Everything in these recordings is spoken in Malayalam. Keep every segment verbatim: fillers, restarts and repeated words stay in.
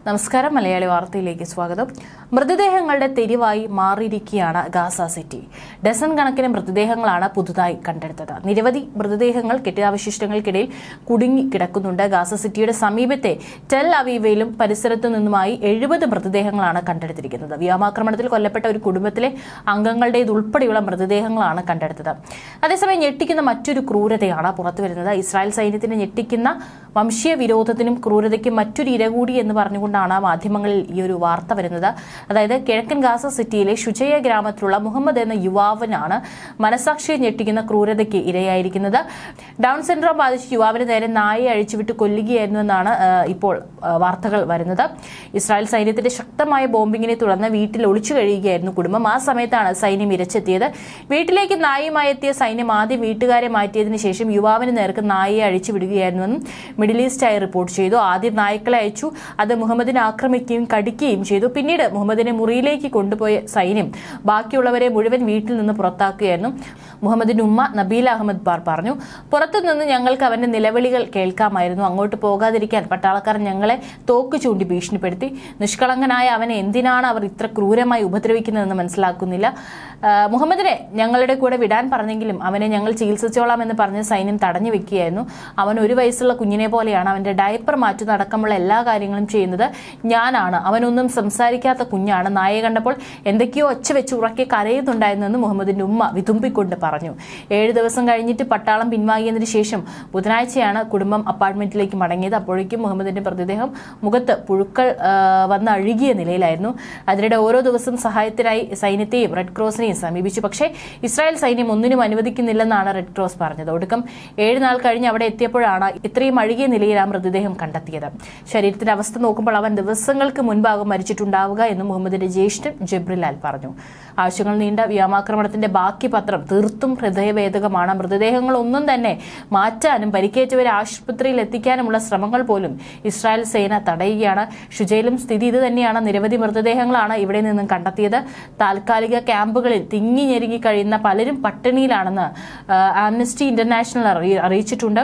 നമസ്കാരം മലയാളി വാർത്തയിലേക്ക് സ്വാഗതം. മൃതദേഹങ്ങളുടെ തെരുവായി മാറിയിരിക്കുകയാണ് ഗാസ സിറ്റി. ഡസൻ കണക്കിന് മൃതദേഹങ്ങളാണ് പുതുതായി കണ്ടെടുത്തത്. നിരവധി മൃതദേഹങ്ങൾ കെട്ടിടാവശിഷ്ടങ്ങൾക്കിടയിൽ കുടുങ്ങി കിടക്കുന്നുണ്ട്. ഗാസ സിറ്റിയുടെ സമീപത്തെ ടെൽ അവീവയിലും പരിസരത്തു നിന്നുമായി എഴുപത് മൃതദേഹങ്ങളാണ് കണ്ടെടുത്തിരിക്കുന്നത്. വ്യോമാക്രമണത്തിൽ കൊല്ലപ്പെട്ട ഒരു കുടുംബത്തിലെ അംഗങ്ങളുടേതുൾപ്പെടെയുള്ള മൃതദേഹങ്ങളാണ് കണ്ടെടുത്തത്. അതേസമയം ഞെട്ടിക്കുന്ന മറ്റൊരു ക്രൂരതയാണ് പുറത്തുവരുന്നത്. ഇസ്രായേൽ സൈന്യത്തിന് ഞെട്ടിക്കുന്ന വംശീയ വിരോധത്തിനും ക്രൂരതയ്ക്കും മറ്റൊരു ഇര കൂടി എന്ന് പറഞ്ഞുകൊണ്ടാണ് മാധ്യമങ്ങളിൽ ഈ ഒരു വാർത്ത വരുന്നത്. അതായത് കിഴക്കൻ ഗാസ സിറ്റിയിലെ ഷുജയ ഗ്രാമത്തിലുള്ള മുഹമ്മദ് എന്ന യുവാവിനാണ് മനസാക്ഷിയെ ഞെട്ടിക്കുന്ന ക്രൂരതയ്ക്ക് ഇരയായിരിക്കുന്നത്. ഡൗൺ സിൻഡ്രോം ബാധിച്ച യുവാവിന് നേരെ നായയെ അഴിച്ചുവിട്ട് കൊല്ലുകയായിരുന്നുവെന്നാണ് ഇപ്പോൾ വാർത്തകൾ വരുന്നത്. ഇസ്രായേൽ സൈന്യത്തിന്റെ ശക്തമായ ബോംബിങ്ങിനെ തുടർന്ന് വീട്ടിൽ ഒളിച്ചു കഴിയുകയായിരുന്നു കുടുംബം. ആ സമയത്താണ് സൈന്യം ഇരച്ചെത്തിയത്. വീട്ടിലേക്ക് നായയുമായി എത്തിയ സൈന്യം ആദ്യം വീട്ടുകാരെ മാറ്റിയതിനു ശേഷം യുവാവിന് നേർക്ക് നായയെ അഴിച്ചുവിടുകയായിരുന്നുവെന്നും മിഡിൽ ഈസ്റ്റ് ആയി റിപ്പോർട്ട് ചെയ്തു. ആദ്യം നായ്ക്കളെ അയച്ചു. അത് മുഹമ്മദിനെ ആക്രമിക്കുകയും കടിക്കുകയും ചെയ്തു. പിന്നീട് മുഹമ്മദിനെ മുറിയിലേക്ക് കൊണ്ടുപോയ സൈന്യം ബാക്കിയുള്ളവരെ മുഴുവൻ വീട്ടിൽ നിന്ന് പുറത്താക്കുകയായിരുന്നു. മുഹമ്മദിന്റെ ഉമ്മ നബീല അഹമ്മദ് ബാർ പറഞ്ഞു, പുറത്തുനിന്ന് ഞങ്ങൾക്ക് അവന്റെ നിലവിളികൾ കേൾക്കാമായിരുന്നു. അങ്ങോട്ട് പോകാതിരിക്കാൻ പട്ടാളക്കാർ ഞങ്ങളെ തോക്ക് ചൂണ്ടി ഭീഷണിപ്പെടുത്തി. നിഷ്കളങ്കനായ അവനെ എന്തിനാണ് അവർ ഇത്ര ക്രൂരമായി ഉപദ്രവിക്കുന്നതെന്ന് മനസ്സിലാക്കുന്നില്ല. മുഹമ്മദിനെ ഞങ്ങളുടെ കൂടെ വിടാൻ പറഞ്ഞെങ്കിലും അവനെ ഞങ്ങൾ ചികിത്സിച്ചോളാം എന്ന് പറഞ്ഞ് സൈന്യം തടഞ്ഞു വെക്കുകയായിരുന്നു. അവൻ ഒരു വയസ്സുള്ള കുഞ്ഞിനെ പോലെയാണ്. അവന്റെ ഡയപ്പർ മാറ്റുന്നതടക്കമുള്ള എല്ലാ കാര്യങ്ങളും ചെയ്യുന്നത് ഞാനാണ്. അവനൊന്നും സംസാരിക്കാത്ത കുഞ്ഞാണ്. നായയെ കണ്ടപ്പോൾ എന്തൊക്കെയോ ഒച്ച വെച്ച് ഉറക്കെ കരയുന്നുണ്ടായിരുന്നെന്ന് മുഹമ്മദിന്റെ ഉമ്മ വിതുമ്പിക്കൊണ്ട് പറഞ്ഞു. ഏഴു ദിവസം കഴിഞ്ഞിട്ട് പട്ടാളം പിൻവാങ്ങിയതിനു ശേഷം ബുധനാഴ്ചയാണ് കുടുംബം അപ്പാർട്ട്മെന്റിലേക്ക് മടങ്ങിയത്. അപ്പോഴേക്കും മുഹമ്മദിന്റെ മൃതദേഹം മുഖത്ത് പുഴുക്കൾ വന്ന് അഴുകിയ നിലയിലായിരുന്നു. അതിനിടെ ഓരോ ദിവസം സഹായത്തിനായി സൈന്യത്തെയും റെഡ് ക്രോസിനെയും സമീപിച്ചു. പക്ഷേ ഇസ്രായേൽ സൈന്യം ഒന്നിനും അനുവദിക്കുന്നില്ലെന്നാണ് റെഡ് ക്രോസ് പറഞ്ഞത്. ഒടുക്കം ഏഴ് നാൾ കഴിഞ്ഞ് അവിടെ എത്തിയപ്പോഴാണ് ഇത്രയും അഴുകിയ നിലയിൽ ആ മൃതദേഹം കണ്ടെത്തിയത്. ശരീരത്തിന്റെ അവസ്ഥ നോക്കുമ്പോൾ അവൻ ദിവസങ്ങൾക്ക് മുൻപാകും മരിച്ചിട്ടുണ്ടാവുക എന്ന് മുഹമ്മദിന്റെ ജ്യേഷ്ഠൻ ജബ്രിലാൽ പറഞ്ഞു. ആഴ്ചകൾ നീണ്ട വ്യോമാക്രമണത്തിന്റെ ബാക്കി പത്രം തീർത്തും ഹൃദയഭേദകമാണ്. മൃതദേഹങ്ങളൊന്നും തന്നെ മാറ്റാനും പരിക്കേറ്റവരെ ആശുപത്രിയിൽ എത്തിക്കാനുമുള്ള ശ്രമങ്ങൾ പോലും ഇസ്രായേൽ സേന തടയുകയാണ്. ഷുജയിലും സ്ഥിതി ഇത് തന്നെയാണ്. നിരവധി മൃതദേഹങ്ങളാണ് ഇവിടെ നിന്നും കണ്ടെത്തിയത്. താൽക്കാലിക ക്യാമ്പുകളിൽ തിങ്ങി ഞെരുങ്ങി കഴിയുന്ന പലരും പട്ടിണിയിലാണെന്ന് ആംനസ്റ്റി ഇന്റർനാഷണൽ അറിയിച്ചിട്ടുണ്ട്.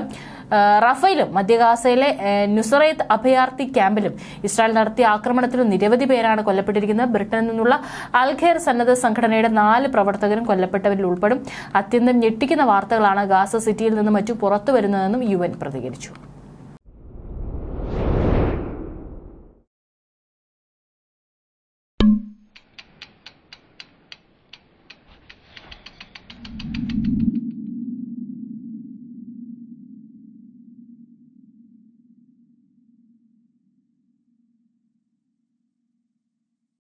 റഫേലും മധ്യഗാസയിലെ നുസറേത്ത് അഭയാർത്ഥി ക്യാമ്പിലും ഇസ്രായേൽ നടത്തിയ ആക്രമണത്തിലും നിരവധി പേരാണ് കൊല്ലപ്പെട്ടിരിക്കുന്നത്. ബ്രിട്ടനിൽ നിന്നുള്ള അൽഖൈർ സന്നദ്ധ സംഘടനയുടെ നാല് പ്രവർത്തകരും കൊല്ലപ്പെട്ടവരിൽ ഉൾപ്പെടും. അത്യന്തം ഞെട്ടിക്കുന്ന വാർത്തകളാണ് ഗാസ സിറ്റിയിൽ നിന്ന് മറ്റു പുറത്തു വരുന്നതെന്നും യു എൻ പ്രതികരിച്ചു.